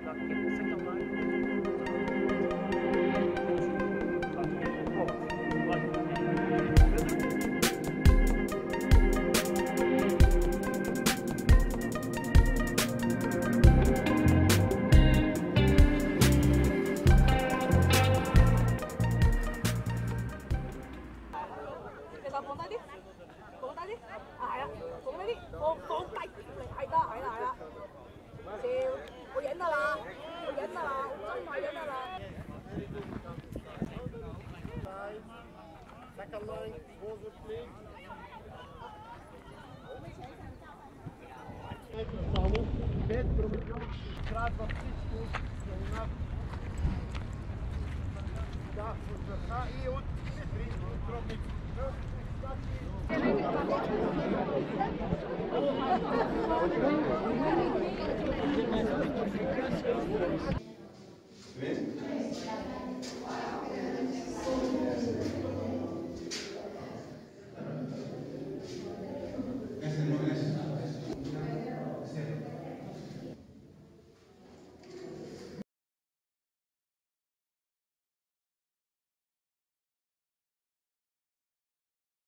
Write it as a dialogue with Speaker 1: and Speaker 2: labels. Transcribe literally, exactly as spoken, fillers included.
Speaker 1: 啦，見唔識咁耐。
Speaker 2: 隻手放低啲，放低啲，啊係啦，放低啲，放放低啲嚟，係啦係啦係啦，笑，我忍得啦，我忍得啦，我真係忍得啦。
Speaker 3: Second line, forward please. Samo pet prometov, kratko птичку, на да, върха и от три дробни.
Speaker 4: Вин?